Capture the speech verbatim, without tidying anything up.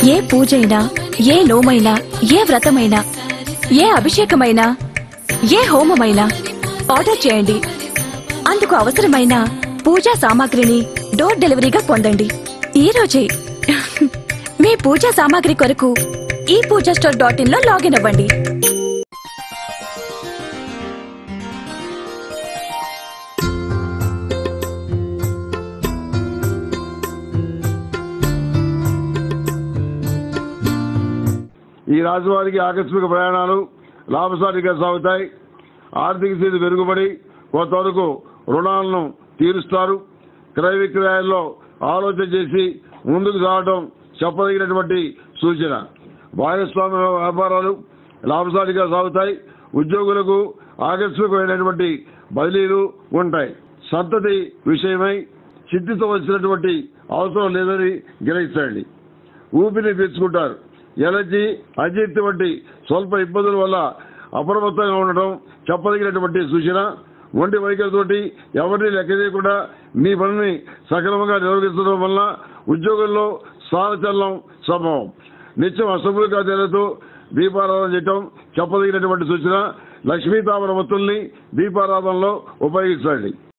ఏ పూజైనా, ఏ నోమైనా, ఏ వ్రతమైనా, ఏ అభిషేకమైనా, ఏ హోమమైనా ఆర్డర్ చేయండి. అందుకు అవసరమైన పూజా సామాగ్రిని డోర్ డెలివరీగా పొందండి. ఈ రోజే మీ పూజా సామాగ్రి కొరకు ఈ పూజా స్టోర్ డాట్ ఇన్ లో లాగిన్ అవ్వండి. ఈ రాశి వారికి ఆకస్మిక ప్రయాణాలు లాభసాటిగా సాగుతాయి. ఆర్థిక స్థితి మెరుగుపడి కొంతవరకు రుణాలను తీరుస్తారు. క్రయ విక్రయాల్లో ఆలోచన చేసి ముందుకు సాగడం చెప్పదగినటువంటి సూచన. భాగస్వామ్య వ్యాపారాలు లాభసాటిగా సాగుతాయి. ఉద్యోగులకు ఆకస్మికమైనటువంటి బదిలీలు ఉంటాయి. సంతతి విషయమై చింతించవలసినటువంటి అవసరం లేదని గ్రహించండి. ఊపిరి పీల్చుకుంటారు. ఎలర్జీ, అజీర్తి వంటి స్వల్ప ఇబ్బందుల వల్ల అప్రమత్తంగా ఉండటం చెప్పదగినటువంటి సూచన. ఒంటి వైఖరితోటి ఎవరిని లెక్క చేయకుండా మీ పనిని సక్రమంగా నిర్వహించడం వల్ల ఉద్యోగుల్లో స్థానచలనం సంభవం. నిత్యం అసభ్యులుగా తేలుతూ దీపారాధన చేయటం చెప్పదగినటువంటి సూచన. లక్ష్మీ తామర వత్తుల్ని దీపారాధనలో ఉపయోగించండి.